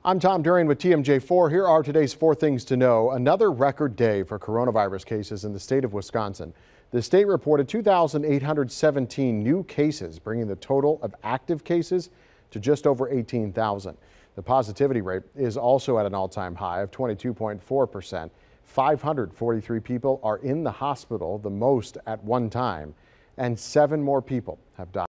I'm Tom Durian with TMJ4. Here are today's 4 things to know. Another record day for coronavirus cases in the state of Wisconsin. The state reported 2,817 new cases, bringing the total of active cases to just over 18,000. The positivity rate is also at an all-time high of 22.4%. 543 people are in the hospital, the most at one time, and 7 more people have died.